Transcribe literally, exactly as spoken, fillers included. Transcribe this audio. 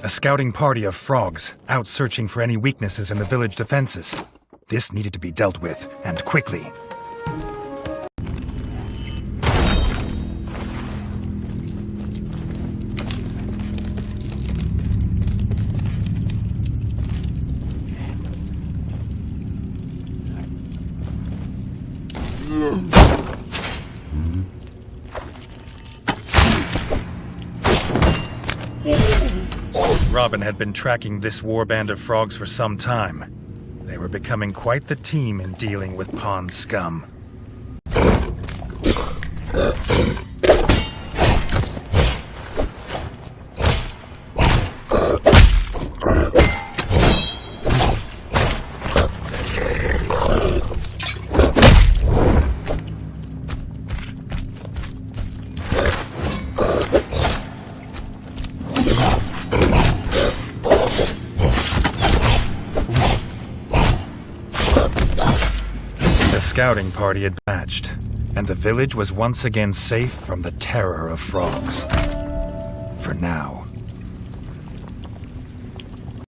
A scouting party of frogs, out searching for any weaknesses in the village defenses. This needed to be dealt with, and quickly. Robin had been tracking this warband of frogs for some time. They were becoming quite the team in dealing with pond scum. The scouting party had matched, and the village was once again safe from the terror of frogs. For now.